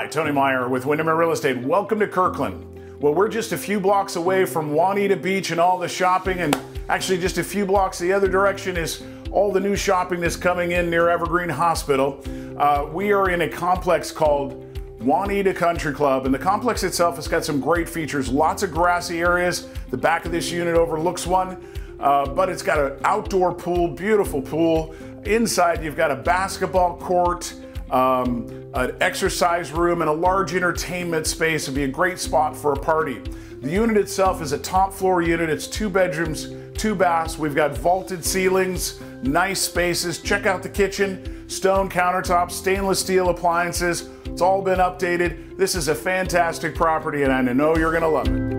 Hi, Tony Meyer with Windermere Real Estate. Welcome to Kirkland. Well, we're just a few blocks away from Juanita Beach and all the shopping, and actually just a few blocks the other direction is all the new shopping that's coming in near Evergreen Hospital. We are in a complex called Juanita Country Club, and the complex itself has got some great features. Lots of grassy areas. The back of this unit overlooks one, but it's got an outdoor pool, beautiful pool. Inside, you've got a basketball court, an exercise room, and a large entertainment space. It'd be a great spot for a party. The unit itself is a top floor unit. It's 2 bedrooms, 2 baths. We've got vaulted ceilings, nice spaces. Check out the kitchen, stone countertops, stainless steel appliances. It's all been updated. This is a fantastic property, and I know you're gonna love it.